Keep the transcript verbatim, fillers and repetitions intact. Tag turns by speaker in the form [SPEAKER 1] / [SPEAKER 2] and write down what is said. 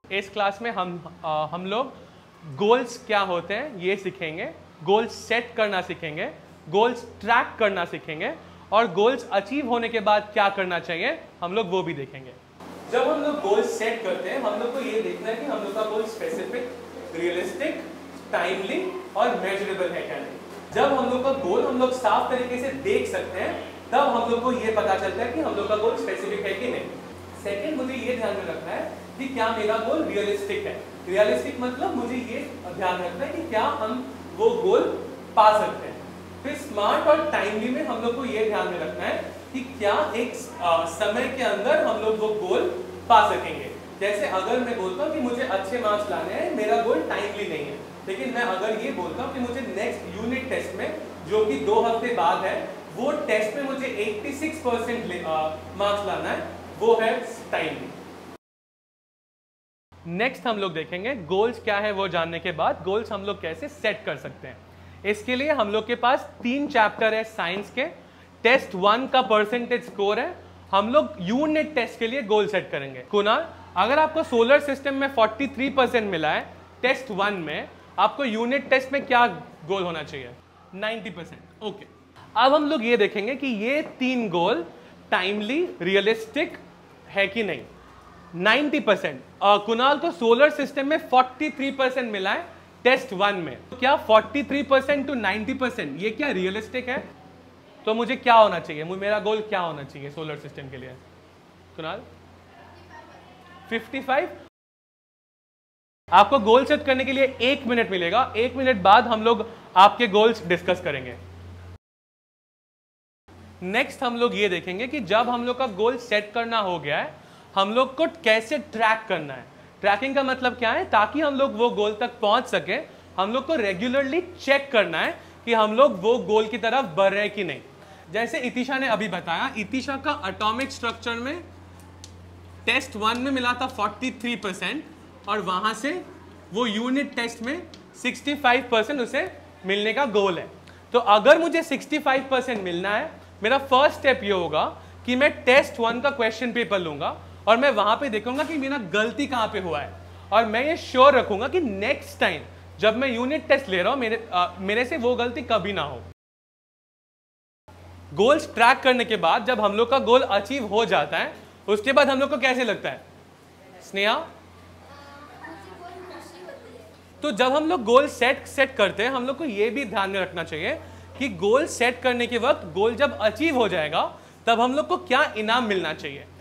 [SPEAKER 1] इस क्लास में हम आ, हम लोग गोल्स क्या होते हैं ये सीखेंगे, गोल्स सेट करना सीखेंगे, गोल्स ट्रैक करना सीखेंगे और गोल्स अचीव होने के बाद क्या करना चाहिए हम लोग वो भी देखेंगे। जब हम लोग गोल्स सेट करते हैं हम लोग को ये देखना है कि हम लोग का गोल स्पेसिफिक, रियलिस्टिक, टाइमली और मेजरेबल है क्या नहीं। जब हम लोग का गोल हम लोग साफ तरीके से देख सकते हैं तब हम लोग को ये पता चलता है कि हम लोग का गोल स्पेसिफिक है कि नहीं। सेकंड, मुझे ये ध्यान में रखना है कि क्या मेरा गोल रियलिस्टिक है। रियलिस्टिक मतलब मुझे ये ध्यान रखना है कि क्या हम वो गोल पा सकते हैं। फिर स्मार्ट और टाइमली में हम लोग को ये ध्यान में रखना है कि क्या एक आ, समय के अंदर हम लोग वो गोल पा सकेंगे। जैसे अगर मैं बोलता हूँ कि मुझे अच्छे मार्क्स लाने हैं, मेरा गोल टाइमली नहीं है, लेकिन मैं अगर ये बोलता हूँ कि मुझे नेक्स्ट यूनिट टेस्ट में जो कि दो हफ्ते बाद है वो टेस्ट में मुझे छियासी परसेंट मार्क्स लाना है, वो है टाइमली। नेक्स्ट हम लोग देखेंगे गोल्स क्या है वो जानने के बाद गोल्स हम लोग कैसे सेट कर सकते हैं। इसके लिए हम लोग के पास तीन चैप्टर है साइंस के। टेस्ट वन का परसेंटेज स्कोर है, हम लोग यूनिट टेस्ट के लिए गोल सेट करेंगे। कुणाल, अगर आपको सोलर सिस्टम में तैंतालीस परसेंट मिला है टेस्ट वन में, आपको यूनिट टेस्ट में क्या गोल होना चाहिए? नब्बे परसेंट। ओके, अब हम लोग ये देखेंगे कि ये तीन गोल टाइमली, रियलिस्टिक है कि नहीं। नब्बे परसेंट कुणाल को सोलर सिस्टम में तैंतालीस परसेंट मिला है टेस्ट वन में, तो क्या तैंतालीस परसेंट टू नब्बे परसेंट ये क्या रियलिस्टिक है? तो मुझे क्या होना चाहिए, मेरा गोल क्या होना चाहिए सोलर सिस्टम के लिए? कुणाल पचपन। आपको गोल सेट करने के लिए एक मिनट मिलेगा, एक मिनट बाद हम लोग आपके गोल्स डिस्कस करेंगे। नेक्स्ट हम लोग ये देखेंगे कि जब हम लोग का गोल सेट करना हो गया है हम लोग को कैसे ट्रैक करना है। ट्रैकिंग का मतलब क्या है? ताकि हम लोग वो गोल तक पहुंच सके हम लोग को रेगुलरली चेक करना है कि हम लोग वो गोल की तरफ बढ़ रहे हैं कि नहीं। जैसे इतिशा ने अभी बताया, इतिशा का एटॉमिक स्ट्रक्चर में टेस्ट वन में मिला था तैंतालीस परसेंट और वहां से वो यूनिट टेस्ट में पैंसठ परसेंट उसे मिलने का गोल है। तो अगर मुझे पैंसठ परसेंट मिलना है, मेरा फर्स्ट स्टेप ये होगा कि मैं टेस्ट वन का क्वेश्चन पेपर लूंगा और मैं वहां पे देखूंगा कि मेरा गलती कहां पे हुआ है और मैं ये श्योर रखूंगा कि नेक्स्ट टाइम जब मैं यूनिट टेस्ट ले रहा हूं मेरे आ, मेरे से वो गलती कभी ना हो। गोल्स ट्रैक करने के बाद जब हम लोग का गोल अचीव हो जाता है उसके बाद हम लोग को कैसे लगता है स्नेहा? तो जब हम लोग गोल सेट सेट करते हैं हम लोग को यह भी ध्यान में रखना चाहिए कि गोल सेट करने के वक्त गोल जब अचीव हो जाएगा तब हम लोग को क्या इनाम मिलना चाहिए।